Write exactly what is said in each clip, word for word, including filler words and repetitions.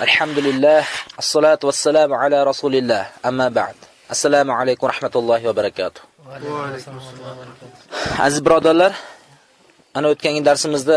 Alhamdulillah, assalatu vassalamu ala rasulillah, amma ba'd. Assalomu alaykum rahmatullohi va barakatuh. Aziz birodarlar, ana o'tgan darsimizda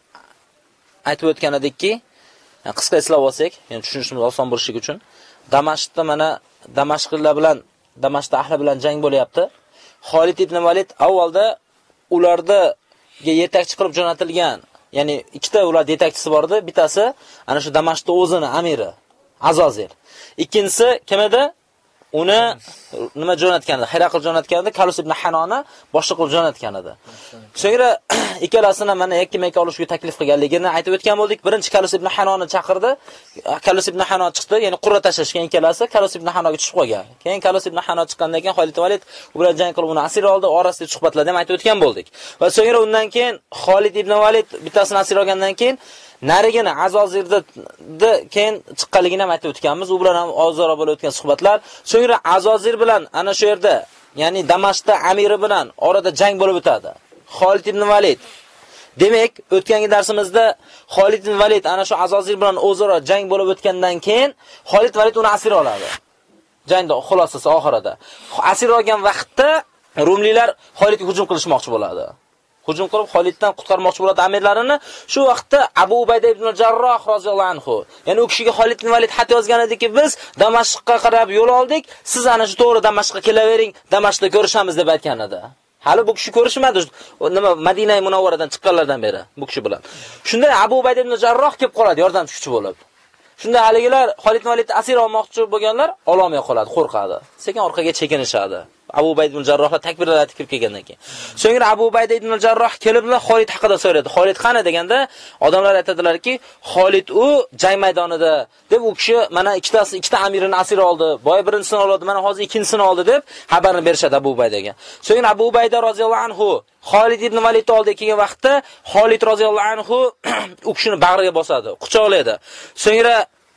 aytib o'tgan edikki, qisqa eslab olsak, ya'ni tushunishimiz oson bo'lishi uchun, Damashqda mana Damashqliklar bilan, Damashqda ahli bilan jang bo'lyapti. Xolid ibn Valid avvalda ularda yetakchi qilib jo'natilgan, ya'ni ikkita ular yetakchisi bor edi. Bittasi ana shu Damashqda o'zini amiri Azozil. Ikkinchisi kim edi? Uni nima jo'natgan edi? Hiraql jo'natgan edi, Kalus ibn Hanoni boshqa qilib jo'natgan edi. So'ngra ikkalasini mana yakka-makka olishga taklif qilganligini aytib o'tgan bo'ldik. Birinchi Kalus ibn Hanoni chaqirdi. Kalus ibn Hanon chiqdi, ya'ni qurra tashlashgan ikkalasi Kalus ibn Hanoga tushib qolgan. Keyin Kalus ibn Hanon chiqqandan keyin Xolid ibn Valid u bilan jang qilib uni asir oldi, orasida suhbatlarda ham aytib o'tgan bo'ldik. Va so'ngra undan keyin Xolid ibn Valid bittasini asir olgandan keyin narigini Azozirda keyin chiqqanligini ham aytib o'tganmiz. U bilan ham o'zaro bo'lib o'tgan suhbatlar. So'ngra Azozir bilan ana shu yerda, ya'ni Damashqda amiri bilan orada jang bo'lib o'tadi. Xolid ibn Valid. Demak, o'tgangi darsimizda Xolid ibn Valid ana shu Azozir bilan o'zaro jang bo'lib o'tgandan keyin Xolid ibn Valid uni asir oladi. Jangda xulosasi oxirida. Asir olgan vaqtda Rumliklar Xolidga hujum qilishmoqchi bo'ladi. Hujum qilib Xoliddan qutqarmoqchi bo'ladi amirlarini. Shu vaqtda Abu Ubayda ibn Jarroh roziyallohu anhu, ya'ni u kishiga Xolid ibn Valid xat yozgan ediki, biz Damashqqa qarab yo'l oldik, siz ana shu to'g'ri Damashqqa kelavering, Damashqda ko'rishamiz deb aytgan edi. Hali bu kishi ko'rishmadi, nima Madina Munawvaradan chiqqanlardan beri bu kishi bilan. Shunda Abu Ubayda ibn Jarroh kelib qoladi yordamchi bo'lib. Shunda haligilar Xolid ibn Validni asir olmoqchi bo'lganlar ololmay qoladi, qo'rqadi. Sekin orqaga chekinishadi. Abu Ubayda ibn Jarrohlar takbirlar aytib kirib kelgandan keyin. So'ngra Abu Ubayda ibn Jarroh keliblar Xolid haqida so'radi. Xolid qani deganda, odamlar aytadilarki, Xolid u jang maydonida deb u kishi mana ikkitasi ikkita amirini asir oldi. Boya birinchisini oldi, mana hozir ikkinchisini oldi deb xabarni berishadi Abu Ubaydaga. So'ngra Abu Ubayda roziyallohu anhu Xolid ibn Validni oldiga kelgan vaqtda Xolid roziyallohu anhu u kishini bag'riga bosadi, quchoqlaydi. So'ngra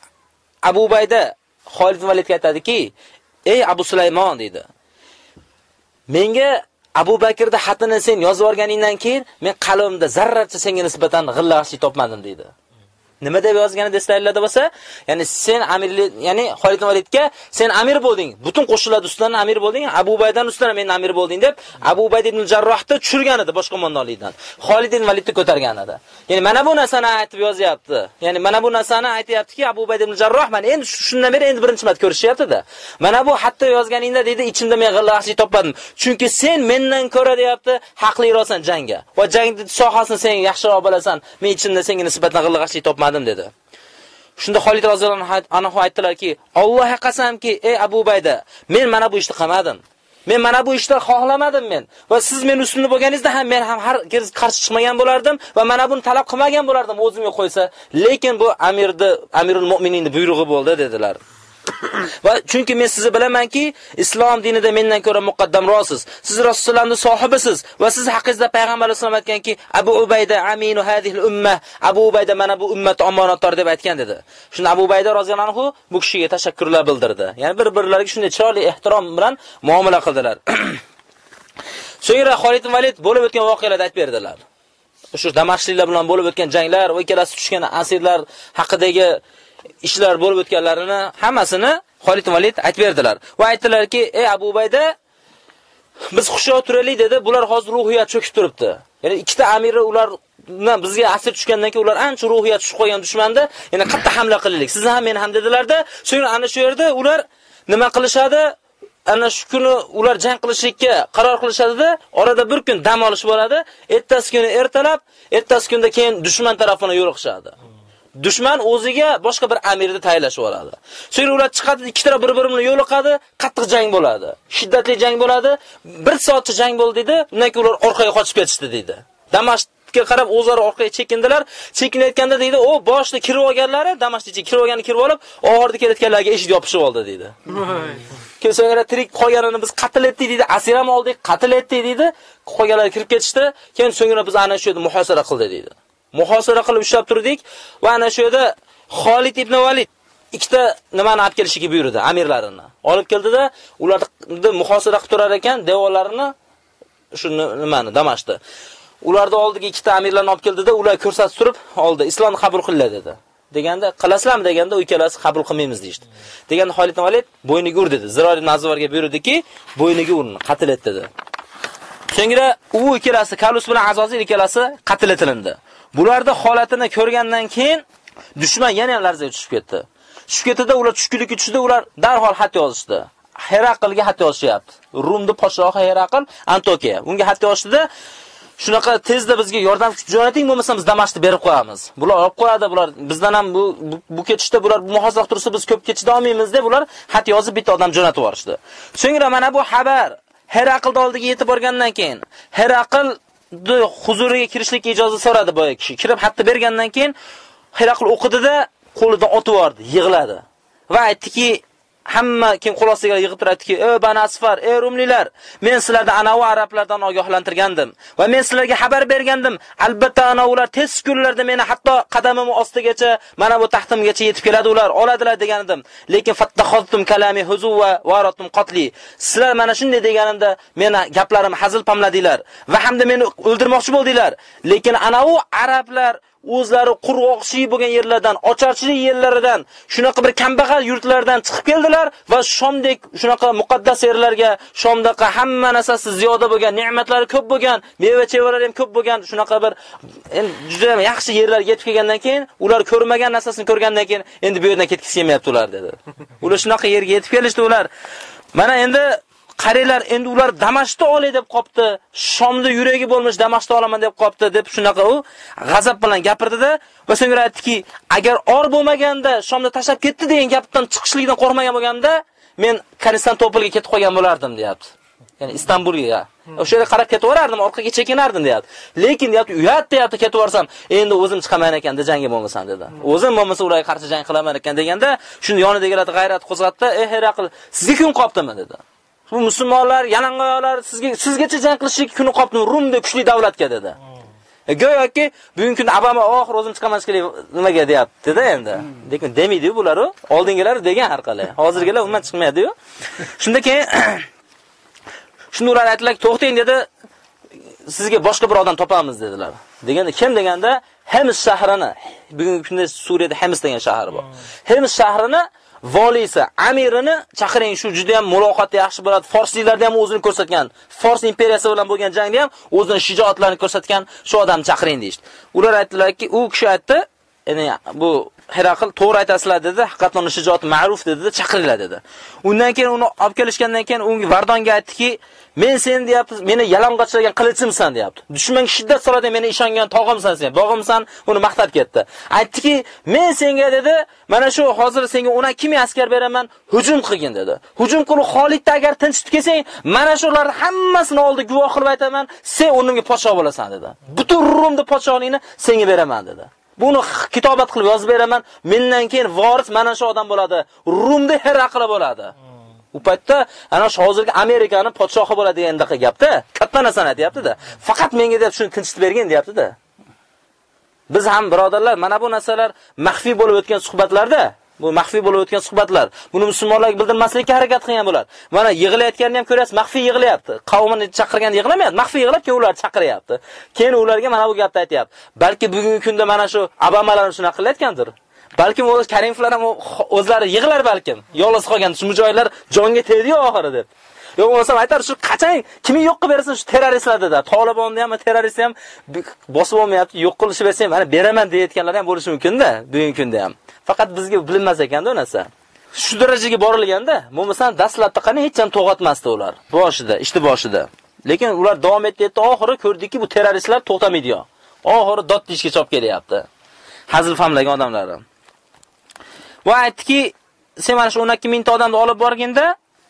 Abu Ubayda Xolid ibn Validga aytadiki, "Ey Abu Sulaymon" dedi. Menga Abu Bakrda xatini sen yozib olganingdan keyin men qalbimda zarracha senga nisbatan g'illashiy topmadim dedi. Nima deb yozganini eslaylarda bo'lsa, ya'ni sen amirlik, ya'ni Xolid ibn Validga sen amir bo'lding, butun qo'shinlar ustidan amir bo'lding, Abu Ubaydan ustidan men amir bo'lding deb Abu Ubayda ibn Jarrohni tushirgan edi boshqa qo'mondonlikdan. Xolid ibn Validni ko'targan edi. Ya'ni mana bu narsani aytib yozyapti. Ya'ni mana bu narsani aytayaptiki, Abu Ubayda ibn Jarroh mana endi shundan beri endi birinchi marta ko'rishyapti-da. Mana bu hatto yozganingda dedi, ichimda men g'illashiy topmadim. Chunki sen mendan ko'ra deyapti, haqlirosan jangga. Va jangning sohasini sen yaxshiroq bilasan. Men ichimda senga nisbatan g'illashiy topmadim dedi. Shunda Xolid roziyallohu anhu aytdilarki, Allohga qasamki, ey Abu Ubayda, men mana bu ishni qilmadim. Men mana bu ishni xohlamadim men. Va siz men ustimda bo'lganingizda ham men ham har qarshi chiqmagan bo'lardim va mana buni talab qilmagan bo'lardim o'zimga qo'ysa. Lekin bu amirni, Amirul Mu'mininning buyrug'i bo'ldi dedilar. Va chunki men sizni bilamanki, islom dinida mendan ko'ra muqaddamrosiz. Siz Rasulullohning sohibisiz va siz haqingizda payg'ambar sollallohu alayhi vasallam aytganki, Abu Ubayda aminu hadhihi ummah. Abu Ubayda mana bu ummat omonatdor deb aytgan dedi. Shunda Abu Ubayda roziyallohu anhu bu kishiga tashakkurlar bildirdi. Ya'ni bir-birlariga shunday chiroyli ehtirom bilan muomala qildilar. So'ngra Xolid ibn Valid bo'lib o'tgan voqealarni aytib berdilar. O'sha Damashqliklar bilan bo'lib o'tgan janglar va ikkalasi tushgan asirlar haqidagi ishlar bo'lib o'tganlarini hammasini Xolid ibn Valid aytib berdilar. Va aytdilarki, "Ey Abu Ubayda, biz xushyor turaylik" dedi. Bular hozir ruhiyat cho'kib turibdi. Ya'ni ikkita amiri ular bizga asir tushgandan keyin ular ancha ruhiyat tushib qolgan dushmanda, yana qattiq hamla qilaylik. Sizni ham, meni ham dedilarda. So'ngra ana shu yerda ular nima qilishadi? Ana shu kuni ular jang qilishlikka qaror qilishadi-da, orada bir kun dam olish bo'ladi. Ertasi kuni ertalab, ertasi kunda keyin dushman tarafini yo'liqishadi. Dushman o'ziga boshqa bir amirni tayinlashib oladi. So'ngra ular chiqadi, ikki taraf bir-birini yo'liqadi, qattiq jang bo'ladi. Shiddatli jang bo'ladi. bir soatcha jang bo'ldi dedi. Undan keyin ular orqaga qochib ketishdi dedi. Damashqga qarab o'zaro orqaga chekindilar. Chekinayotganda dedi, "O boshda kirib olganlari, Damashqga kirib olgani kirib olib, oxirida kelayotganlarga eshik yopishib oldi" dedi. Keyin so'ngra tirik qolganini biz qatl etdik dedi, asir ham oldik, qatl etdik dedi. Qolganlar kirib ketishdi. Keyin so'ngra biz ana shu yerda muhosara qildik dedi. Muhosara qilib ushlab turdik va ana shu yerda Xolid ibn Valid ikkita nimani olib kelishiga buyurdi, amirlarini. Olib keldida, ularni muhosara qilib turar ekan, devorlarini shu nimani Damashqda. Ularni oldiga ikkita amirlarni olib keldida, ular ko'rsatib turib oldi, islomni qabul qildi dedi. deganda, qilasizlarmi deganda, u ikkalasi qabul qilmaymiz deydi. Deganda Xolid ibn Valid bo'yniga ur dedi. Ziror ibn Azvarga buyurdiki, bo'yniga urni, qatl et dedi. So'ngra u ikkalasi Kalus bilan Azozil ikkalasi qatl etilindi. Bularda holatini ko'rgandan keyin dushman yana larzaga tushib ketdi. Tushib ketdi, ular tushkunlikka tushdi, ular darhol xat yozishdi. Herakilga xat yozishyapti. Rumning podshohi Herakil Antokiya. Unga xat yozishdi. Shunaqa tezda bizga yordam kuch jo'nating, bo'lmasa biz Damashqni berib qo'yamiz. Bular olib qo'yadi, bular bizdan ham bu bu ketishda bular bu muhozirlik tursa biz ko'p ketishda olmaymiz deb ular xat yozib bitta odam jo'natib yuborishdi. So'ngra mana bu xabar Herakil oldiga yetib borgandan keyin Herakil huzuriga kirishlikka ijozat so'radi boya kishi. Kirib xatni bergandan keyin Herakil o'qidi-da, qo'lidan otib yubordi, yig'ladi. Va aytdiki, hamma kim xulosiga yig'ib turadiki, "Ey Bani Asfar, ey Rumlilar, men sizlarni anavi arablardan ogohlantirgandim va men sizlarga xabar bergandim. Albatta anavlar tez kunlarda meni hatto qadamim ostigacha, mana bu taxtimgacha yetib keladi ular, oladilar degandim. Lekin fattaxoztum kalami huzuva va aratum qatli. Sizlar mana shunday deganimda meni gaplarim hazil pamladinglar va hamda meni o'ldirmoqchi bo'ldinglar. Lekin anavi arablar o'zlari qurg'oqchilik bo'lgan yerlardan, ocharchilik yerlaridan, shunaqa bir kambag'al yurtlardan chiqib keldilar va Shomdek shunaqa muqaddas yerlarga, Shomdaqa hamma narsasi ziyoda bo'lgan, ne'matlari ko'p bo'lgan, meva-chevalar ham ko'p bo'lgan, shunaqa bir endi juda ham yaxshi yerlarga yetib kelgandan keyin, ular ko'rmagan narsasini ko'rgandan keyin endi bu yerdan ketgisi kelmayapti ular dedi. Ular shunaqa yerga yetib kelishdi ular. Mana endi qaranglar, endi ular Damashqni olay deb qopti. Shomda yuragi bo'lmish Damashqni olaman deb qopti deb shunaqa u g'azab bilan gapirdi-da va so'ngra aytdiki, agar or bo'lmaganda Shomda tashlab ketdi degan gapdan chiqishlikdan qo'rqmagan bo'lganda, men Konstantinopolga ketib qolgan bo'lardim, deyapti. Ya'ni Istanbulga. O'sha yerga qarab ketaverardim, orqaga chekinardim, deyapti. Lekin deyapti, uyat deyapti, ketaversam, endi o'zim chiqaman ekan, de jangga bo'lmasam dedi. O'zim bo'lmasa ularga qarshi jang qilaman ekan deganda, shuni yonidagilar g'ayrat qo'zg'atdi. "Ey Herakil, sizga kun qopdimi?" dedi. Bu musulmonlar, yalangoyoqlar sizga sizgacha jang qilishlik kuni qopdimi, Rumda kuchli davlatga dedi. E, go'yoki bugungi kunda Obama oxir o'zim chiqaman kerak nimaga deyapti-da endi. Lekin demaydi-ku bular u. Oldingilar degan har qalay. Hozirgilar umuman chiqmaydi-yu. Shunda keyin shunda ular aytdilar, "To'xtang" dedi. "Sizga boshqa bir odam topamiz" dedilar. Deganda kim deganda Hemis shahrini, bugungi kunda Suriyada Hemis degan shahar bor. Hemis shahrini valisi, amirini chaqiring, shu juda ham muloqotda yaxshi bo'ladi. Forsliklarda ham o'zini ko'rsatgan, Fors imperiyasi bilan bo'lgan jangda ham o'zining shijoatlarini ko'rsatgan shu odamni chaqiring deydi. Ular aytdilarki, u kishi aytdi, ya'ni bu Herakil to'g'ri aytasizlar dedi, haqiqatan uning shijoati ma'ruf dedi, chaqiringlar dedi. Undan keyin uni olib kelishgandan keyin unga Vardonga aytdiki, "Men sen deyapti, meni yalang'ochlangan qilichimsan" deyapti. Dushmanga shiddat soladi, meni ishongan tog'imsan sen, bog'imsan, uni maqtab ketdi. Aytdiki, "Men senga" dedi, "mana shu hozir senga o'n ikki ming askar beraman, hujum qilgin" dedi. "Hujum qilib Xolidni agar tinchitib kelsang, mana shularni hammasini oldi guvoh qilib aytaman, sen o'rnimga podshoh bo'lasan" dedi. "Butun Rumni podshohligini senga beraman" dedi. "Buni kitobat qilib yozib beraman, mendan keyin voris mana shu odam bo'ladi, Rumda Herakil bo'ladi." U paytda ana shu hozirgi Amerikaning podshohi bo'ladi degandaqa gapda, katta narsani aytayapti-da. Faqat menga deb shuni tinchitib bergin deyapti-da. Biz ham birodarlar, mana bu narsalar maxfiy bo'lib o'tgan suhbatlarda, bu maxfiy bo'lib o'tgan suhbatlar. Buni musulmonlarga bildirmaslikka harakat qilgan bular. Mana yig'layotganini ham ko'rasiz, maxfiy yig'layapti. Qavmini chaqirganda yig'lamayapti, maxfiy yig'lab keyin ular chaqiryapti. Keyin ularga mana bu gapni aytayapti. Balki bugungi kunda mana shu Obamalar shuna qilayotgandir. Balkim o'z Karimovlar ham o'zlari yig'lar balkim. Yolg'iz qolgan shu mujohidlar jonga tegdi-yu oxiri deb. Yo'q bo'lmasa aytar, shu qachon kimi yo'q qilib bersin shu terroristlar dedi. Tolibonni ham, terroristni ham bosib olmayapti, yo'q qilishib bersa ham, mana beraman deyotganlar ham bo'lishi mumkin-da, bugungi kunda ham. Faqat bizga bilinmas ekan-da u narsa. Shu darajaga borilganda, bo'lmasa dastlabda qani hech ham to'g'atmasdi ular. Boshida, ishni boshida. Lekin ular davom etdi, oxiri ko'rdikki, bu terroristlar to'xtamaydi-yo. Oxiri dod tishga chop kelyapti. Hazil famlagan odamlar. Va aytdiki, sen mana shu o'n ikki ming ta odamni olib borganda,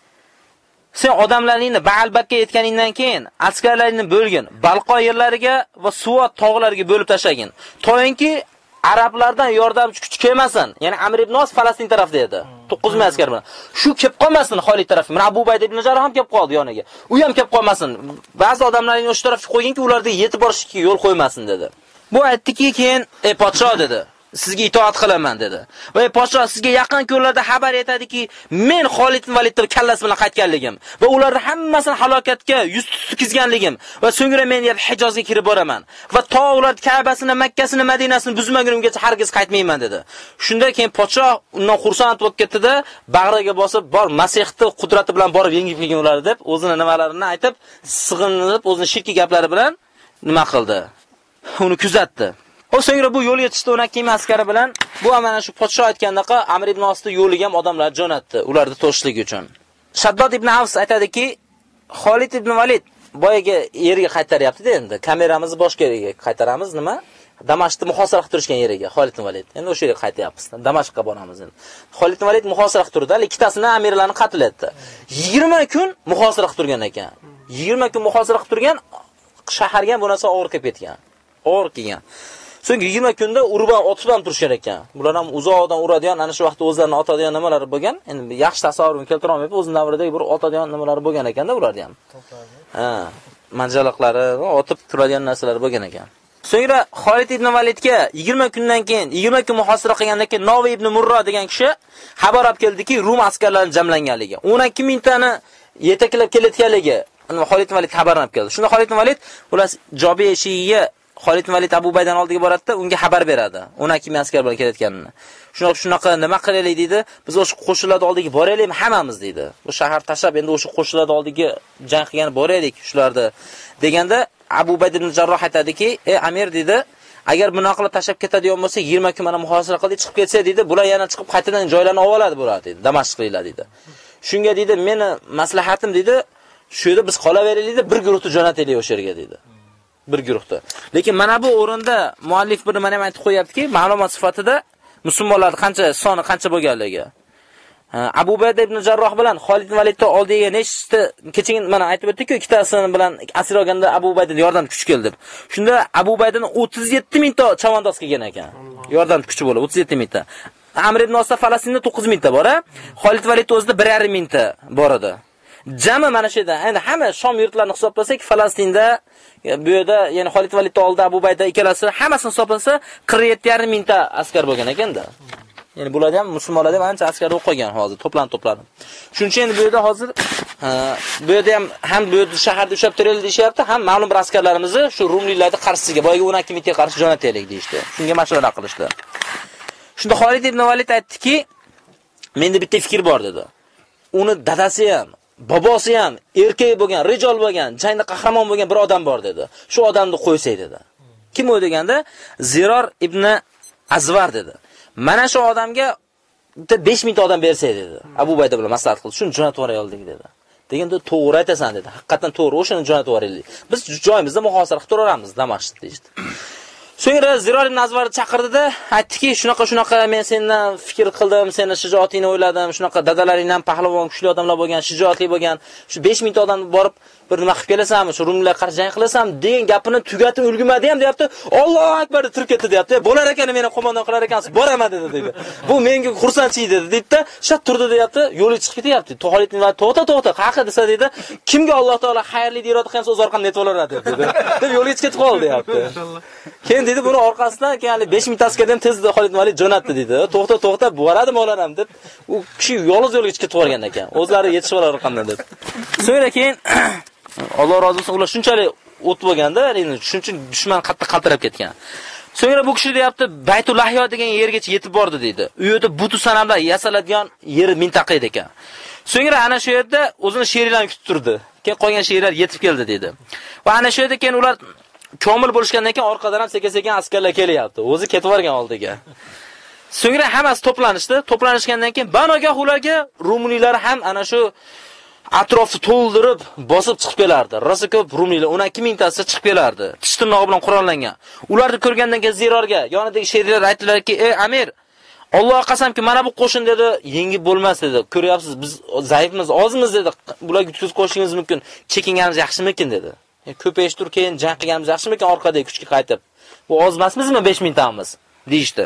sen odamlaringni Ba'albakka yetganingdan keyin askarlaringni bo'lgin, Balqo yerlariga va Suvot tog'lariga bo'lib tashlagin. To'yinki arablardan yordamchi kuch kelmasin. Ya'ni Amr ibn Os Falastin tarafda edi. to'qqiz ming askar bilan. Shu kelib qolmasin Xolid tarafga. Mana Abu Ubayda ibn Jarroh ham kelib qoldi yoniga. U ham kelib qolmasin. Ba'zi odamlarni o'sha tarafga qo'yginki, ularda yetib borishga yo'l qo'ymasin dedi. Bu aytdiki, keyin "Ey podsho" dedi. sizga itoat qilaman dedi. Va podshoh sizga yaqin kunlarda xabar yetadiki, men Xolid ibn Validning kallasi bilan qaytganligim va ularni hammasini halokatga yuz tutganligim va so'ngra men Hijozga kirib boraman va to ular Ka'basini, Makkasini, Madinasini buzmagunimgacha hargiz qaytmayman dedi. Shunda keyin podshoh undan xursand bo'lib ketdi-da, bag'riga bosib, bor Masihni qudrati bilan borib yengib kelgan ular deb o'zini nimalarini aytib, sig'inib, o'zini shirki gaplari bilan nima qildi? Uni kuzatdi. O so'ngra bu yo'lga chiqdi o'n ikki ming askari bilan. Bu mana shu podshoh aytgandaqa Amr ibn Osni yo'liga ham odamlar jo'natdi, ularni to'shlik uchun. Shaddod ibn Avs aytadiki, Xolid ibn Valid boyaga yeriga qaytaryapti-da endi. Kameramizni boshqa yeriga qaytaramiz nima? Damashqni muhosara qilib turishgan yeriga Xolid ibn Valid. Endi o'sha yerga qaytyapmiz. Damashqqa boramiz endi. Xolid ibn Valid muhosara qilib turdi, ikkitasini amirlarni qatl etdi. yigirma kun muhosara qilib turgan ekan. yigirma kun muhosara qilib turgan, shaharga bu narsa og'ir kelib ketgan. Og'ir kelgan. So'ng yigirma kunda urib otib ham turishar ekan. Bular ham uzoqdan uradigan, ana shu vaqtda o'zlarini otadigan nimalar bo'lgan. Endi yaxshi tasavvurni keltira olmayman, o'z davridagi bir otadigan nimalar bo'lgan ekanda ularda ham. Ha, manjaloqlari, otib turadigan narsalar bo'lgan ekan. So'ngra Xolid ibn Validga yigirma kundan keyin, yigirma kun muhosara qilgandan keyin Novi ibn Murro degan kishi xabar olib keldiki, Rum askarlari jamlanganligi, o'n ikki ming tani yetaklab kelayotganligi Xolid ibn Valid xabar olib keldi. Shunda Xolid ibn Valid ular Jobiy Shiyiga Xolid ibn Valid Abu Baydan oldiga boradi-da, unga xabar beradi. o'n ikki ming askar bilan kelayotganini. Shunaqa shunaqa nima qilaylik deydi? Biz o'sha qo'shinlar oldiga boraylikmi hammamiz deydi. Bu shahar tashab endi o'sha qo'shinlar oldiga jang qilgani boraylik shularda deganda Abu Bayd ibn Jarroh aytadiki, "Ey amir" dedi, "agar bunaqa qilib tashab ketadigan bo'lsa, yigirma kun mana muhosara qilib chiqib ketsa" dedi, "bular yana chiqib qaytadan joylarni olib oladi bular" dedi. Damashqliklar dedi. Shunga dedi, "Meni maslahatim" dedi, "shu yerda biz qolaveraylik dedi, bir guruhni jo'nataylik o'sha yerga" dedi. Bir guruhda. Lekin mana bu o'rinda muallif bir nima ham aytib qo'yaptiki, ma'lumot sifatida musulmonlar qancha soni qancha bo'lganligi. Abu Bayd ibn Jarroh bilan Xolid ibn Validni oldiga nechta kechagin mana aytib o'tdik-ku, ikkitasini bilan asir olganda Abu Bayddan yordam kuchi keldi deb. Shunda Abu Bayddan o'ttiz yetti ming ta chavandoz kelgan ekan. Yordam kuchi bo'lib o'ttiz yetti ming ta. Amr ibn Osda Falastinda to'qqiz ming ta bor, a? Xolid ibn Valid o'zida bir yarim ming ta bor edi. Jami mana shu yerda, endi hamma Shom yurtlarini hisoblasak, Falastinda bu yerda, ya'ni Xolid ibn Validning oldida Abu Bayda ikkalasi hammasini hisoblasa qirq yetti yarim ming ta askar bo'lgan ekanda. Ya'ni bular ham musulmonlar ham ancha askar o'q qo'ygan hozir, to'planib to'planib. Shuning uchun endi bu yerda hozir bu yerda ham ham bu yerda shaharda ushlab turaylik deyapti, ham ma'lum bir askarlarimizni shu Rumliklarni qarshisiga, boyga o'n ikki mingga qarshi jo'nataylik deydi. Shunga mashvara qilishdi. Shunda Xolid ibn Valid aytdiki, menda bitta fikr bor dedi. Uni dadasi ham, bobosi ham erkak bo'lgan, rijol bo'lgan, jangda qahramon bo'lgan bir odam bor dedi. Shu odamni qo'ysay dedi. Kim u deganda? Ziror ibn Azvar dedi. Mana shu odamga besh ming ta odam bersay dedi. Abu Bayda bilan maslahat qildi. Shuni jo'natib yuboraylik dedi. Deganda to'g'ri aytasan dedi. Haqiqatan to'g'ri, o'shani jo'natib yuboraylik. Biz joyimizda muhosara qilib turaveramiz Damashqda deydi. So'ngra Ziror ibn Azvarni chaqirdi-da, aytdiki, shunaqa shunaqa men sendan fikr qildim, seni shijoatingni o'yladim, shunaqa dadalaring ham pahlavon, kuchli odamlar bo'lgan, shijoatli bo'lgan, shu besh ming ta odamni borib bir nima qilib kelasanmi, shu Rumlar qarshi jang qilasan degan gapini tugatib ulgurmadi ham deyapti. Allohu akbar deb turib ketdi deyapti. Bo'lar ekan meni qo'mondon qilar ekansiz, boraman dedi dedi. Bu menga xursandchilik dedi deydi-da, shat turdi deyapti, yo'lga chiqib ketyapti. Xolid ibn Valid to'xta to'xta, qaqa desa dedi, kimga Alloh taolo xayrli iroda qilsa o'z orqamdan netib olaradi dedi. Deb yo'lga chiqib ketib qoldi deyapti. Keyin dedi buni orqasidan keyin besh ming ta askardan tezda Xolid ibn Valid jo'natdi dedi. To'xta to'xta, boradimi olaram deb. U kishi yolg'iz yo'lga chiqib ketib qolgan ekan. O'zlari yetishib olar orqamdan deb. So'ngra keyin Alloh rozi bo'lsin, ular shunchalik o't bo'lganda, endi shuning uchun dushman qattiq qaltirab ketgan. So'ngra bu kishi deyapti, Baytul Lahyo degan yergacha yetib bordi deydi. U yerda butu sanamlar yasaladigan yer mintaqa edi ekan. So'ngra ana shu yerda o'zini sheriklarni kutib turdi. Keyin qolgan sheriklar yetib keldi deydi. Va ana shu yerda keyin ular komil bo'lishgandan keyin orqadan ham sekin-sekin askarlar kelyapti. O'zi ketib borgan oldiga. So'ngra hammasi to'planishdi. To'planishgandan keyin banogoh ularga Rumliklar ham ana shu atrofni to'ldirib bosib chiqib kelardi. Rosa ko'p Rumliklar o'n ikki ming tasi chiqib kelardi. Tish tirnog'i bilan qurollangan. Ularni ko'rgandan keyin Zirorga, yonidagi sheriklar aytdilarki, "Ey amir, Allohga qasamki, mana bu qo'shin dedi, yengib bo'lmas dedi. Ko'ryapsiz, biz zaifmiz, ozmiz dedi. Bularga yutkazib qo'yishingiz mumkin. Chekinganimiz yaxshimikin dedi. Ko'payish tur keyin jang qilganimiz yaxshimikin orqadagi kuchga qaytib. Bu oz emasmizmi besh ming tamiz?" deydi.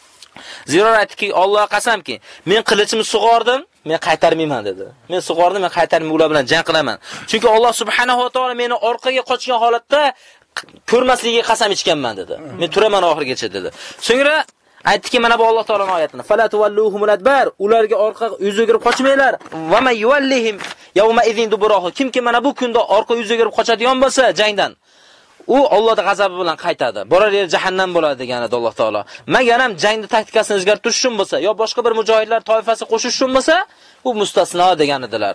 Ziror aytdiki, Allohga qasamki, men qilichimni sug'ordim, men qaytarmayman dedi. Men sug'ordim, men qaytarmayman, ular bilan jang qilaman. Chunki Alloh subhanahu va taolo meni orqaga qochgan holatda ko'rmasligiga qasam ichganman dedi. Men turaman oxirigacha dedi. So'ngra Aytdiki, mana bu Alloh taoloning oyatini. Fala tuvalluhumul adbar, ularga orqa yuz o'girib qochmanglar. Va may yuvallihim yawma idhin duburahu. Kimki mana bu kunda orqa yuz o'girib qochadigan bo'lsa jangdan, u Allohning g'azabi bilan qaytadi. Borar yer jahannam bo'ladi degan edi Alloh taolo. Magar ham jangda taktikasini o'zgartirish uchun bo'lsa, yo boshqa bir mujohidlar toifasi qo'shish uchun bo'lsa, u mustasno degan edilar.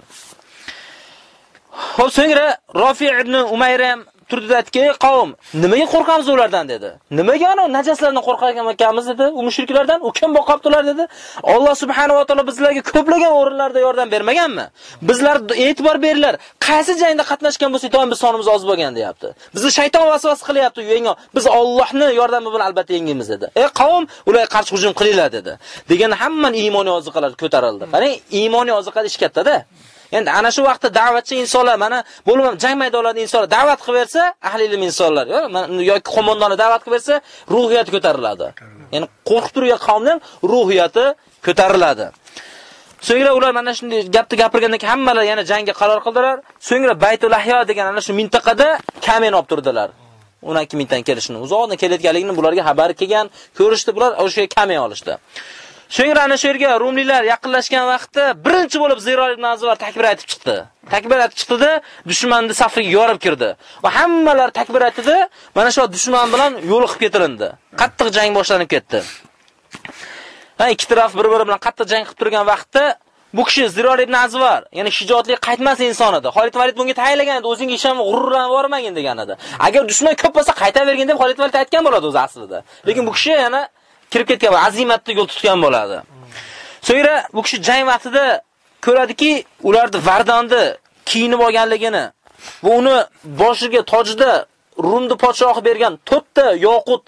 Xo'p, so'ngra Rofi ibn Umayr ham turdi aytdiki, qavm, nimaga qo'rqamiz ulardan dedi. Nimaga ana najaslardan qo'rqar ekanmiz dedi, u mushriklardan, u kim boqibdilar dedi. Alloh subhanahu va taolo bizlarga ko'plagan o'rinlarda yordam bermaganmi? Bizlar e'tibor beringlar. Qaysi jangda qatnashgan bo'lsak, doim biz sonimiz oz bo'lgan deyapti. Bizni shayton vasvas qilyapti, yengo. Biz Allohning yordami bilan albatta yengimiz dedi. Ey qavm, ularga qarshi hujum qilinglar dedi. Degan hamma iymoniy oziqalar ko'tarildi. Qarang, iymoniy oziqlar ish katta-da. Endi ana shu vaqtda da'vatchi insonlar, mana bo'lmam jang maydonlarida insonlar da'vat qilib bersa, ahli ilm insonlar yoki qo'mondonni da'vat qilib bersa, ruhiyati ko'tariladi. Ya'ni qo'rqib turgan qavmning ruhiyati ko'tariladi. So'ngra ular mana shunday gapni gapirgandan keyin hammalar yana jangga qaror qildilar. So'ngra Baytul Ahyo degan ana shu mintaqada kamen olib turdilar. o'n ikki mingdan kelishini, uzoqdan kelayotganligini bularga xabar kelgan, ko'rishdi, bular o'sha kamen olishdi. So'ngra ana shu yerga rumliklar yaqinlashgan vaqtda birinchi bo'lib Ziror ibn Azvar takbir aytib chiqdi. Takbir aytib chiqdi-da, dushmanni safiga yorib kirdi. Va hammalar takbir aytdi, mana shu dushman bilan yo'liqib ketilindi. Qattiq jang boshlanib ketdi. Ha, ikki taraf bir-biri bilan qattiq jang qilib turgan vaqtda bu kishi Ziror ibn Azvar, ya'ni shijoatli qaytmas inson edi. Xolid Valid bunga tayinlagan edi, o'zing ishon g'ururlanib bormagin degan edi. Agar dushman ko'p bo'lsa qaytavergin deb Xolid Valid aytgan bo'ladi o'zi aslida. Lekin bu kishi yana kirib ketgan va azimatni yo'l tutgan bo'ladi. So'ngra bu kishi jang vaqtida ko'radiki, ularni Vardonni kiyinib olganligini va uni boshiga tojida Rumni podshohi bergan to'rtta yoqut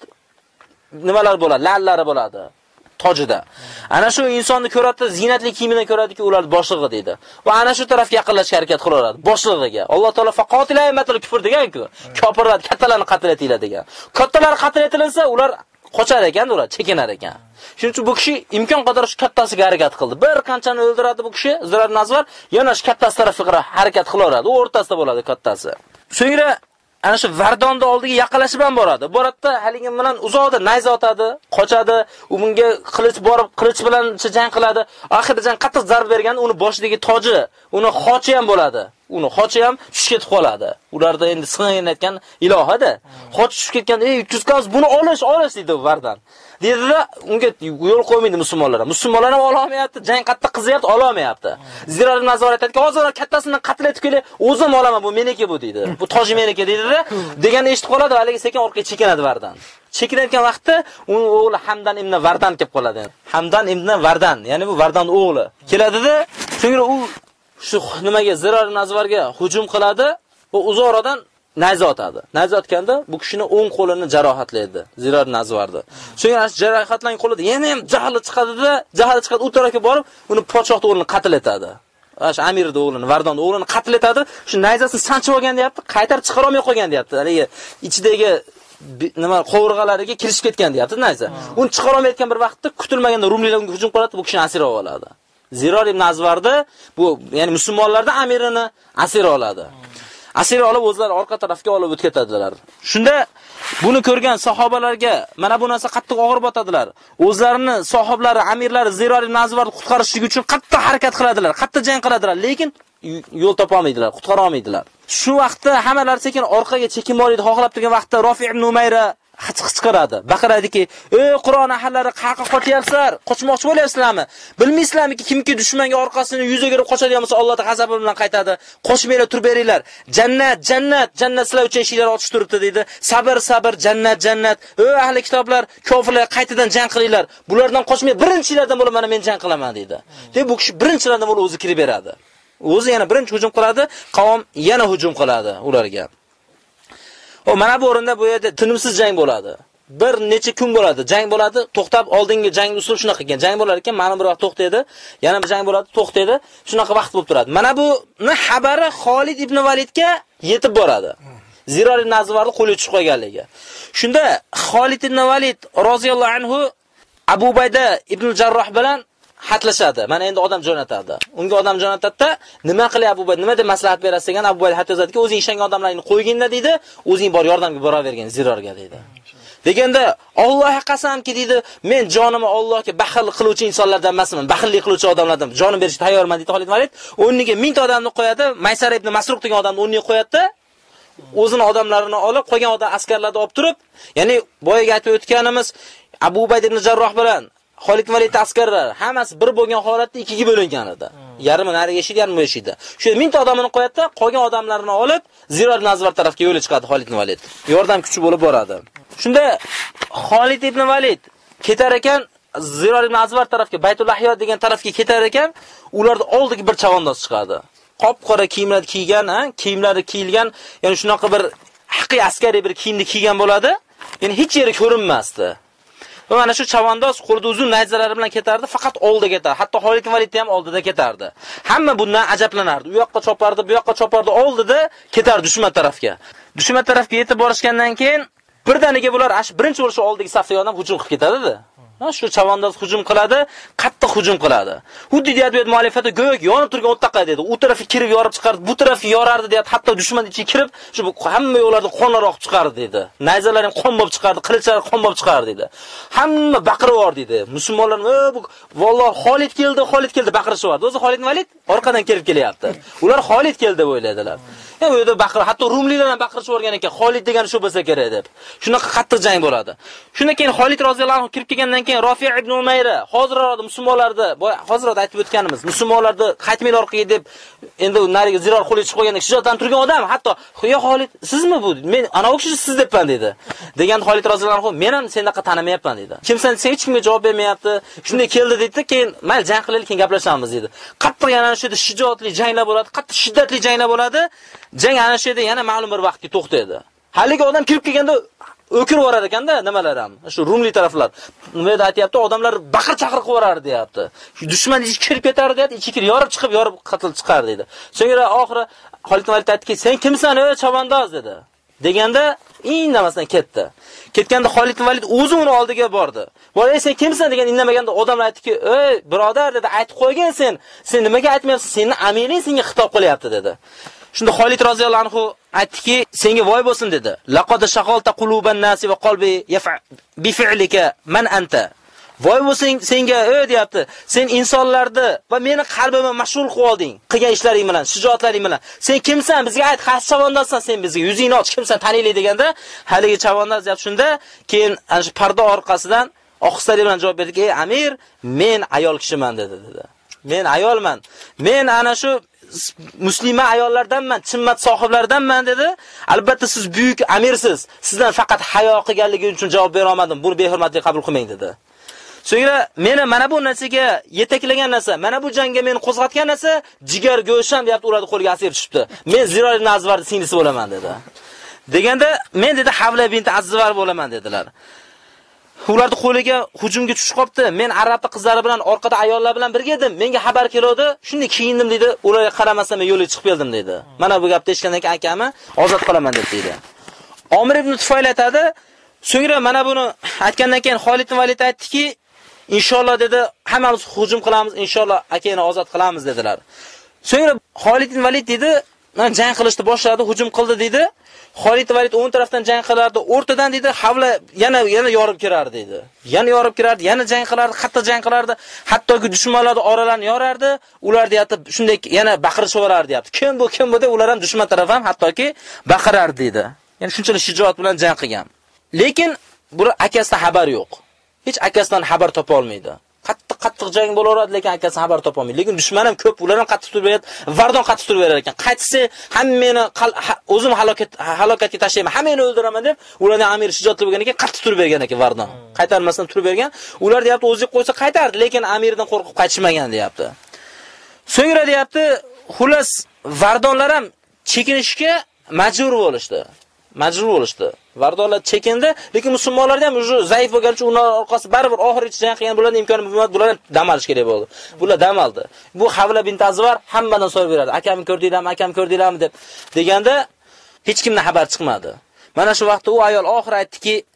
nimalar bo'ladi, lallari bo'ladi tojida. Ana shu insonni ko'radi, zinatli kiyimidan ko'radiki, ular boshlig'i deydi. Va ana shu tarafga yaqinlashga harakat qilaveradi, boshlig'iga. Alloh taolo faqotilay matul kufr degan-ku, kofirlar kattalarni qatl etinglar degan. Kattalar qatl etilsa, ular qochar ekan, ular chekinar ekan. Shuning uchun bu kishi imkon qadar shu kattasiga harakat qildi. Bir qanchani o'ldiradi bu kishi, Ziror Nazvar, yana shu kattasi tarafiga harakat qilaveradi. U o'rtasida bo'ladi kattasi. So'ngra ana shu Vardonni oldiga yaqinlashib ham boradi. Boratda haligi bilan uzoqda nayza otadi, qochadi, u bunga qilich borib, qilich bilan jang qiladi. Oxirida jang qattiq zarba bergan, uni boshidagi toji, uni xochi ham bo'ladi. Uni xochi ham tushib ketib qoladi. Ularda endi sig'inayotgan ilohada. Xochi tushib ketgan, "Ey, uch yuz koz buni olish, olish" dedi Vardan. Dedi-da, unga yo'l qo'ymaydi musulmonlar. Musulmonlar ham ololmayapti, jang qattiq qizyapti, ololmayapti. Ziror nazorat etdi, "Hozir kattasidan qatl etib kelay, o'zim olaman, bu meniki bu" deydi. "Bu toji meniki" dedi-da, deganni eshitib qoladi, haligi sekin orqaga chekinadi Vardan. Chekinayotgan vaqtda uni o'g'li Hamdan ibn Vardan kelib qoladi. Hamdan ibn Vardan, ya'ni bu Vardan o'g'li. Keladi-da, so'ngra u shu nimaga Ziror Nazvarga hujum qiladi va uzoqroqdan nayza otadi. Nayza otganda bu kishini o'ng qo'lini jarohatlaydi, Ziror Nazvardi. So'ngra jarohatlangan qo'lida yana ham jahli chiqadi-da, jahli chiqadi, u tarafga borib, uni podshoh o'g'lini qatl etadi. O'sha amirning o'g'lini, Vardon o'g'lini qatl etadi. Shu nayzasini sanchib olgan deyapti, qaytarib chiqara olmay qo'ygan deyapti. Haligi ichidagi nima qovurg'alariga kirishib ketgan deyapti nayza. Uni chiqara olmayotgan bir vaqtda kutilmaganda rumliklar unga hujum qiladi, bu kishini asir oladi. Ziror ibn Azvardi bu, ya'ni musulmonlarning amirini asir oladi. Asir olib o'zlari orqa tarafga olib o'tib ketadilar. Shunda buni ko'rgan sahobalarga mana bu narsa qattiq og'ir botadilar. O'zlarini sahoblari, amirlari Ziror ibn Azvarni qutqarishlik uchun qattiq harakat qiladilar, qattiq jang qiladilar, lekin yo'l topa olmaydilar, qutqara olmaydilar. Shu vaqtda hammalar sekin orqaga chekinmoqni xohlab turgan vaqtda Rofi ibn Umayra qichqiradi. Baqiradiki, "Ey Qur'on ahllari, qayerga qochyapsizlar? Qochmoqchi bo'lyapsizlarmi? Bilmaysizlarmiki, kimki dushmanga orqasini yuz o'girib qochadigan bo'lsa, Alloh g'azabi bilan qaytadi. Qochmanglar, turib beringlar. Jannat, jannat, jannat sizlar uchun eshiklar ochiq turibdi" dedi. "Sabr, sabr, jannat, jannat. Ey ahli kitoblar, kofirlar qaytadan jang qilinglar. Bulardan qochmay, birinchilardan bo'lib mana men jang qilaman" dedi. Deb bu kishi birinchilardan bo'lib o'zi kirib beradi. O'zi yana birinchi hujum qiladi, qavm yana hujum qiladi ularga. O mana bu o'rinda bu yerda tinimsiz jang bo'ladi. Bir necha kun bo'ladi, jang bo'ladi, to'xtab oldingi jang usul shunaqa ekan. Jang bo'lar ekan, ma'lum bir vaqt to'xtaydi, yana bir jang bo'ladi, to'xtaydi, shunaqa vaqt bo'lib turadi. Mana buni xabari Xolid ibn Validga yetib boradi. Ziror ibn Azvarni qo'lga tushib qolganligi. Shunda Xolid ibn Valid roziyallohu anhu Abu Bayda ibn Jarroh bilan hatlashadi. Mana endi odam jo'natadi. Unga odam jo'natadi-da, nima qilay Abu Bayd, nima deb maslahat berasiz degan Abu Bayd hatto aytadiki, o'zing ishongan odamlarni qo'yginda deydi, o'zing bor yordamga boravergin Zirorga deydi. Deganda Allohga qasamki deydi, men jonimni Allohga baxil qiluvchi insonlardan emasman, baxillik qiluvchi odamlardan jonim berishga tayyorman deydi Xolid Valid. O'rniga ming ta odamni qo'yadi, Maysar ibn Masruq degan odamni o'rniga qo'yadi. O'zini odamlarini olib, qolgan odam askarlarni olib turib, ya'ni boyaga aytib o'tganimiz Abu Ubayd ibn Jarroh bilan Xolid Valid askarlar hammasi bir bo'lgan holatda ikkiga bo'lingan edi. Yarmi nariga yashidi, yarmi yashidi. Shu ming ta odamni qo'yadi, qolgan odamlarni olib Ziro ibn Azvar tarafga yo'l chiqadi Xolid Valid. Yordam kuchi bo'lib boradi. Shunda Xolid ibn Valid ketar ekan, Ziro ibn Azvar tarafga, Baytul Ahyo degan tarafga ketar ekan, ularning oldiga bir chavandoz chiqadi. Qop-qora kiyimlar kiygan, ha, kiyimlari kiyilgan, ya'ni shunaqa bir haqiqiy askariy bir kiyimni kiygan bo'ladi. Ya'ni hech yeri ko'rinmasdi. Va mana shu chavandoz qo'lida uzun nayzalari bilan ketardi, faqat oldiga ketardi. Hatto Xolid Valid ham oldida ketardi. Hamma bundan ajablanardi. U yoqqa chopardi, bu yoqqa chopardi, oldida ketardi dushman tarafga. Dushman tarafga yetib borishgandan keyin birdaniga bular ash birinchi bo'lish oldigi safda yordam hujum qilib ketadi-da. Ha, shu chavandoz hujum qiladi, qattiq hujum qiladi. Xuddi deyapti muallifati go'yoki yonib turgan o'tdaqa dedi. U tarafga kirib yorib chiqardi, bu tarafga yorardi deyapti. Hatto dushman ichiga kirib, shu hamma yo'llarni qonlar oqib chiqardi dedi. Nayzalar ham qon bo'lib chiqardi, qilichlar qon bo'lib chiqardi dedi. Hamma baqirib yordi dedi. Musulmonlar, "Bu valloh Xolid keldi, Xolid keldi" baqirishyapti. O'zi Xolid Valid orqadan kelib kelyapti. Ular Xolid keldi deb o'yladilar. Ya u yerda baqir, hatto rumliklar ham baqirishib o'rgan ekan, Xolid degani shu bo'lsa kerak deb. Shunaqa qattiq jang bo'ladi. Shundan keyin Xolid roziyallohu anhu kirib kelgandan keyin Rafi' ibn Umayra hozir musulmonlarni, hozir aytib o'tganimiz, musulmonlarni qaytmanglar orqaga deb endi nariga Ziror qo'li chiqib qolganda shijoatdan turgan odam, hatto "Ya Xolid, sizmi bu? Men ana o'kishi siz debman" dedi. Degan Xolid roziyallohu anhu, "Men ham senaqa tanimayapman" dedi. "Kimsan desa hech kimga javob bermayapti. Shunday keldi" dedi. Keyin "Mayli, jang qilaylik, keyin gaplashamiz" dedi. Qattiq yana shu yerda shijoatli janglar bo'ladi, qattiq shiddatli janglar bo'ladi. Jang ana shu yerda yana ma'lum bir vaqtga to'xtaydi. Haligi odam kirib kelganda o'kirib orar ekanda, nimalar ham. Shu rumli taraflar. Nima edi aytayapti, odamlar baqir-chaqir qilib orar deyapti. Shu dushman ichiga kirib ketar deyapti, ichiga kirib yorib chiqib, yorib qatl chiqar dedi. So'ngra oxiri Xolid Valid aytdiki, "Sen kimsan, ey chavandoz" dedi. Deganda indamasdan ketdi. Ketganda Xolid Valid o'zi uni oldiga bordi. "Voy, sen kimsan?" degan indamaganda odamlar aytdiki, "Ey, birodar" dedi, "aytib qo'ygan sen. Sen nimaga aytmayapsan? Seni amiring senga xitob qilyapti" dedi. Shunda Xolid roziyallohu anhu aytdiki, "Senga voy bo'lsin" dedi. "Laqad shaghalta quluban nasi va qalbi bi fi'lika man anta." Voy bo'lsin senga, "Ey" deyapti. "Sen insonlarni va meni qalbimni mashg'ul qilib olding, qilgan ishlaring bilan, shijoatlaring bilan. Sen kimsan? Bizga ayt, qaysi chavandozsan sen bizga? Yuzingni och, kimsan? Taniylik" deganda, haligi chavandoz deyapti. Shunda keyin ana shu parda orqasidan ohistalik bilan javob berdiki, "Ey amir, men ayol kishiman" dedi dedi. "Men ayolman. Men ana shu muslima ayollardanman, chimmat sohiblaridanman" dedi. "Albatta siz buyuk amirsiz. Sizdan faqat hayo qilganligim uchun javob bera olmadim. Buni behurmatlik qabul qilmang" dedi. So'ngra meni mana bu narsaga yetaklagan narsa, mana bu jangga meni qo'zg'atgan narsa jigar go'sham deyapti, ularni qo'liga asir tushibdi. "Men Ziro ibn Azvarning singlisi bo'laman" dedi. Deganda "Men" dedi, "Havla bint Azvar bo'laman" dedilar. Ularni qo'liga hujumga tushib qopti. "Men arabta qizlari bilan orqada ayollar bilan birga edim. Menga xabar keldi. Shunday kiyindim" dedi. "Ularga qaramasam men yo'lga chiqib keldim" dedi. "Mana bu gapni eshitgandan keyin akami ozod qilaman" deb dedi. Omir ibn Tufayl aytadi. So'ngra mana buni aytgandan keyin Xolid Valid aytdiki, "Inshaalloh" dedi, "hammamiz hujum qilamiz, inshaalloh akani ozod qilamiz" dedilar. So'ngra Xolid Valid dedi, "Men jang qilishni boshladi, hujum qildi" dedi. Xolid Valid o'ng tarafdan jang qilardi, o'rtadan dedi, Havla yana yana yorib kirardi dedi. Yana yorib kirardi, yana jang qilardi, qattiq jang qilardi, hattoki dushmanlarning oralarini yorardi. Ular deyapti, shunday yana baqirishib o'rardi deyapti. "Kim bu, kim bu?" deb ular ham dushman taraf ham hattoki baqirardi dedi. Ya'ni shunchalik shijoat bilan jang qilgan. Lekin bu akasidan xabar yo'q. Hech akasidan xabar topa olmaydi. Qattiq-qattiq jang bo'laveradi, lekin akasidan xabar topa olmaydi. Lekin dushman ham ko'p, ular ham qattiq turib beradi, Vardon qattiq turib berar ekan. Qaytsa, hammani o'zim halokat halokatga tashlayman, hammani o'ldiraman deb, ularning amiri shijoatli bo'lgan ekan, qattiq turib bergan ekan Vardon. Qaytarmasdan turib bergan. Ular deyapti, o'ziga qo'ysa qaytardi, lekin amirdan qo'rqib qaytishmagan deyapti. So'ngra deyapti, xullas Vardonlar ham chekinishga majbur bo'lishdi. Majbur bo'lishdi. Vardonlar chekindi, lekin musulmonlar ham o'sha zaif bo'lgani uchun ular orqasi baribir oxirigacha jang qilgan bularning imkoni bo'lmadi, bular dam olish kerak bo'ldi. Bular dam oldi. Bu Havla bint Azvar hammadan so'rab beradi. "Akam ko'rdinglarmi, akam ko'rdinglarmi" deb deganda hech kimdan xabar chiqmadi. Mana shu vaqtda u ayol oxir aytdiki,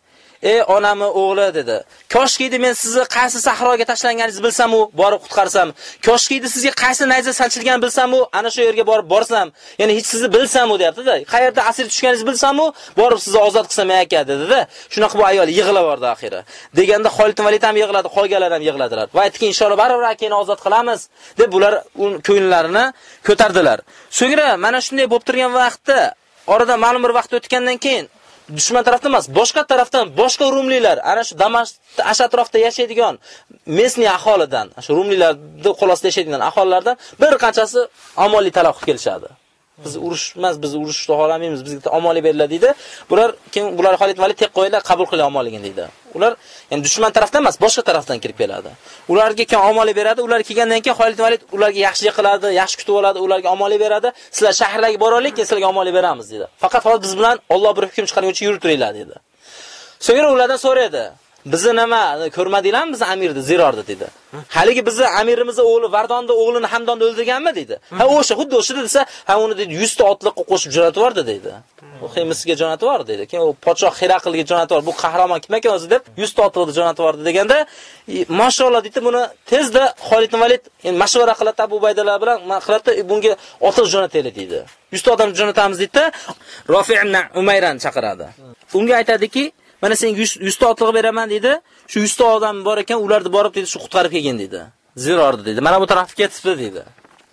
"Ey onami o'g'li" dedi. "Koshki edi men sizni qaysi sahroga tashlanganingizni bilsam-u, borib qutqarsam. Koshki edi sizga qaysi nayza salchilganini bilsam-u, ana shu yerga borib borsam, ya'ni hech sizni bilsam-u" deyapti-da. "Qayerda asir tushganingizni bilsam-u, borib sizni ozod qilsam aka" dedi-da. Shunaqa bu ayol yig'lab bordi oxiri. Deganda Xolid ibn Valid ham yig'ladi, qolganlar ham yig'ladilar. Va aytdiki, "Inshaalloh baribir akani ozod qilamiz" deb bular ko'nglarini ko'tardilar. So'ngra mana shunday bo'lib turgan vaqtda, oradan ma'lum bir vaqt o'tgandan keyin dushman tarafdan emas, boshqa tarafdan boshqa rumliklar, ana shu Damashqda ash atrofda yashaydigan mesni aholidan, shu rumliklarni qo'lostida yashaydigan aholilardan bir qanchasi omonlik talab qilib kelishadi. Biz urushmas, biz urushni xohlamaymiz, bizga omonlik beriladi deydi. Bular kim bular Xolid Valid tek qo'ylar, qabul qiling omonligini deydi. Ular ya'ni dushman tarafdan emas, boshqa tarafdan kirib keladi. Ularga kim omonlik beradi, ular kelgandan keyin Xolid Valid ularga yaxshilik qiladi, yaxshi kutib oladi, ularga omonlik beradi. Sizlar shaharlarga boraylik, keyin sizlarga omonlik beramiz deydi. Faqat hozir biz bilan Alloh bir hukm chiqarguncha yurib turinglar dedi. So'ngra ulardan so'raydi. "Bizni nima ko'rmadinglarmi bizni amirni Zirordi" dedi. "Haligi bizni amirimizni o'g'li Vardonni o'g'lini Hamdonni o'ldirganmi" dedi. "Ha, o'sha, xuddi o'sha" desa, "Ha, uni dedi yuz ta otliqqa qo'shib jo'natib yubordi" dedi. "U Xemisiga jo'natib yubordi" dedi. Keyin u podshoh Xiraqlga jo'natib yubordi. "Bu qahramon kim ekan o'zi" deb yuz ta otliqni jo'natib yubordi deganda, "Mashalloh" dedi, buni tezda Xolid ibn Valid endi mashvara qiladi Abu Baydalar bilan, qiladi, bunga otliq jo'nataylik dedi. yuz ta odam jo'natamiz dedi. Rofi' ibn Umayrani chaqiradi. Unga aytadiki, "Mana senga yuz ta otliq beraman" dedi. "Shu yuz ta odam bor ekan, ularni borib dedi, shu qutqarib kelgan" dedi. "Zirordi" dedi. "Mana bu tarafga ketibdi" dedi.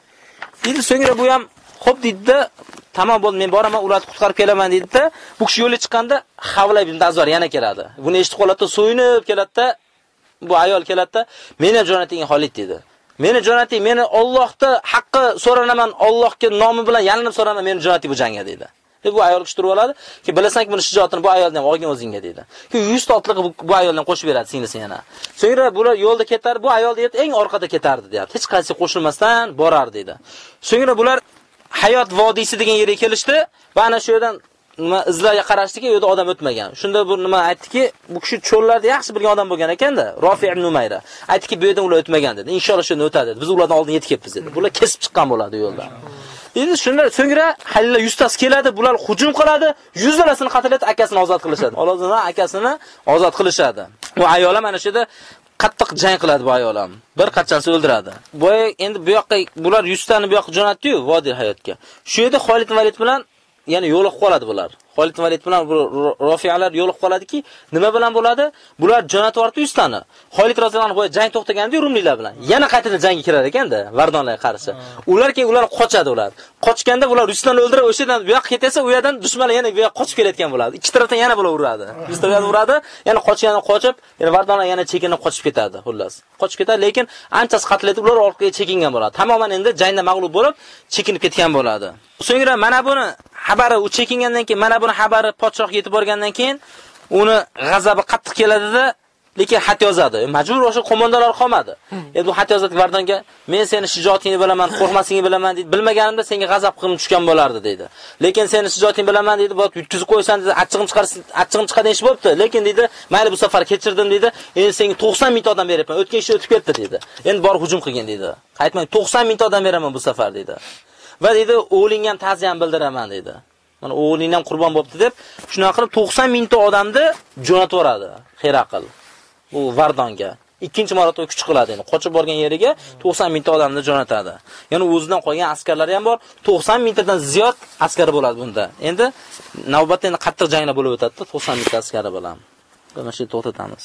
Dedi, so'ngra bu ham xo'p dedi, "Tamom bo'ldi, men boraman, ularni qutqarib kelaman" dedi-da, bu kishi yo'lga chiqqanda Havla ibn Azvar yana keladi. Buni eshitib qoladi-da, so'yinib keladi-da, bu ayol keladi-da, "Meni jo'nating Xolid" dedi. "Meni jo'nating, meni Allohda haqqi so'ranaman, Allohga nomi bilan yalinib so'ranaman, meni jo'nating bu jangga" dedi. Deb bu ayol kishi turib oladi. Ki bilasanki buni shijoatini bu ayoldan olgan o'zingga dedi. Ki yuz ta otliq bu ayoldan qo'shib beradi singlisi yana. So'ngra bular yo'lda ketar, bu ayol deydi, eng orqada ketardi deyapti. Hech qaysi qo'shilmasdan borar dedi. So'ngra bular Hayot vodiysi degan yerga kelishdi va ana shu yerdan nima izlarga qarashdiki, u yerda odam o'tmagan. Shunda bu nima aytdiki, bu kishi cho'llarda yaxshi bilgan odam bo'lgan ekan-da, Rofi' ibn Umayra. Aytdiki, bu yerdan ular o'tmagan dedi. Inshaalloh shuni o'tadi dedi. Biz ulardan oldin yetib kelibmiz dedi. Bular kesib chiqqan bo'ladi yo'lda. Endi shunda so'ngra Halillar yuz tasi keladi, bular hujum qiladi, yuzlasini qatl etib akasini ozod qilishadi. Olozdan akasini ozod qilishadi. Bu ayol ham ana shu yerda qattiq jang qiladi bu ayol ham. Bir qachonsi o'ldiradi. Bu endi bu yoqqa bular yuz tani bu yoqqa jo'natdi-yu, Vodiy hayotga. Shu yerda Xolid ibn Valid bilan ya'ni yo'liq qoladi bular. Xolid ibn Valid bilan bu Rofi'alar yo'liq qoladiki, nima bilan bo'ladi? Bular jo'natib yubordi yuz tani. Xolid roziyallohu anhu jang to'xtaganda rumliklar bilan yana qaytadan jangga kirar ekan-da, Vardonlarga qarshi. Ular keyin ular qochadi ular. Qochganda bular yuz tani o'ldirib, o'sha yerdan bu yoqqa ketsa, u yerdan dushmanlar yana bu yoqqa qochib kelayotgan bo'ladi. Ikki tarafdan yana bular uradi. yuz tarafdan uradi, yana qochganda qochib, yana Vardonlar yana chekinib qochib ketadi, xullas. Qochib ketadi, lekin anchasi qatl etib ular orqaga chekingan bo'ladi. Tamoman endi jangda mag'lub bo'lib, chekinib ketgan bo'ladi. So'ngra mana buni xabari u chekingandan keyin, mana buni xabari podshohga yetib borgandan keyin uni g'azabi qattiq keladida, lekin xat yozadi. Majbur o'sha qo'mondonlar qolmadi. Endi bu xat yozadi Vardonga, "Men seni shijoatingni bilaman, qo'rqmasligingni bilaman" dedi. "Bilmaganimda senga g'azab qilib tushgan bo'lardi" dedi. "Lekin seni shijoatingni bilaman" dedi. "Bot yutkizib qo'ysan" dedi. "Achchig'im chiqarsin, achchig'im chiqadigan ish bo'pti. Lekin" dedi, "mayli bu safar kechirdim" dedi. "Endi senga to'qson ming ta odam beribman. O'tgan ish o'tib ketdi" dedi. "Endi borib hujum qilgin" dedi. "Qaytmang, to'qson ming ta odam beraman bu safar" dedi. Va dedi, "O'g'lingga ham ta'ziyam bildiraman" dedi. Mana o'g'ling ham qurbon bo'pti deb, shunaqa qilib to'qson ming ta odamni jo'natib yuboradi Xiraql. Bu Vardonga. Ikkinchi marotaba kuch qiladi endi. Qochib borgan yeriga to'qson ming ta odamni jo'natadi. Ya'ni o'zidan qolgan askarlari ham bor. to'qson ming tadan ziyod askar bo'ladi bunda. Endi navbatda endi qattiq janglar bo'lib o'tadi-da to'qson ming ta askari bilan. Mana shu to'xtatamiz.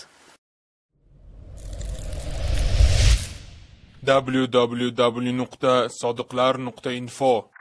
w w w nuqta sodiqlar nuqta info